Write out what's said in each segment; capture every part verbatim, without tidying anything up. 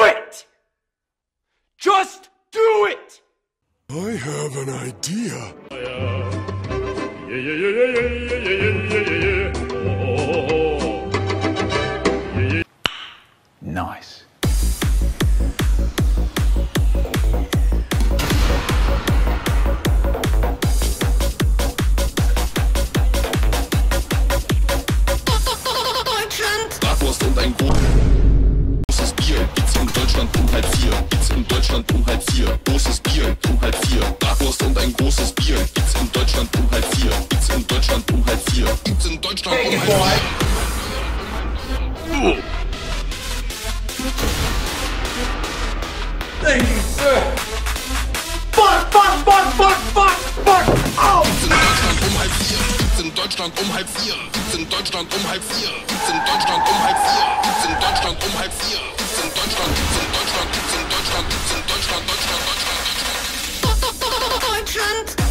it! Just do it! I have an idea. Nice. Bratwurst und ein großes Bier. Gibt's in Deutschland um halb vier. Gibt's in Deutschland um halb vier. Großes Bier um halb vier. Bratwurst und ein großes Bier. Gibt's in Deutschland um halb vier. Gibt's in Deutschland um halb vier. Gibt's in Deutschland um halb vier. Thank you, sir. Fuck, fuck, fuck, fuck, fuck, fuck. Oh! Gibt's in Deutschland um halb vier. Gibt's in Deutschland um halb vier. Gibt's in Deutschland um halb vier. Gibt's in Deutschland um halb vier. Gibt's in Deutschland, gibt's in Deutschland, gibt's in Deutschland, gibt's in Deutschland, Deutschland, Deutschland, Deutschland. Deutschland.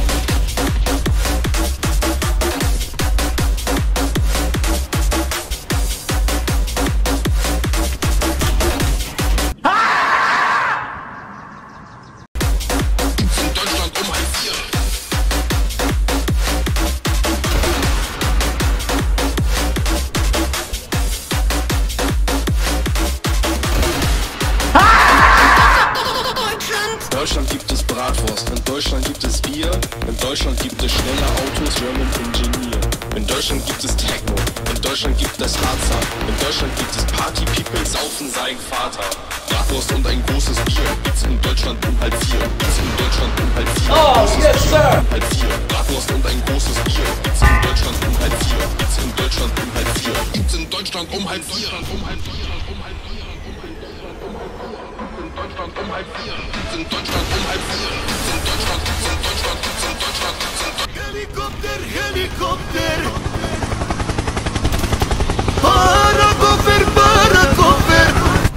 In Deutschland gibt es Bratwurst, in Deutschland gibt es Bier, in Deutschland gibt es schnelle Autos, German Engineer. In Deutschland gibt es Techno, in Deutschland gibt es Harzer, in Deutschland gibt es Party People, saufen sein Vater. Bratwurst und ein großes Bier, gibt's in Deutschland um halb vier, gibt's in Deutschland um halb vier. Oh, yes, sir! Um halb vier. Bratwurst und ein großes Bier, gibt's in Deutschland um halb vier, gibt's in Deutschland um halb vier, gibt's in Deutschland um halb vier, um halb vier, um halb vier. Deutschland um halb vier. Gibt's in Deutschland um halb vier. Gibt's in Deutschland, gibt's in Deutschland, gibt's in Deutschland, gibt's in Deutschland. Helikopter, Helikopter.